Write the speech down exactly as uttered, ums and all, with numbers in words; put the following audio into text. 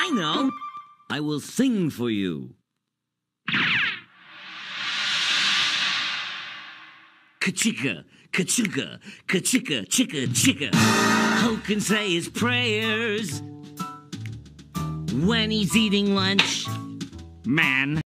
I know. I will sing for you. Ka-chicka, ka-chicka, ka-chicka, chicka, chicka. Who can say his prayers when he's eating lunch? Man.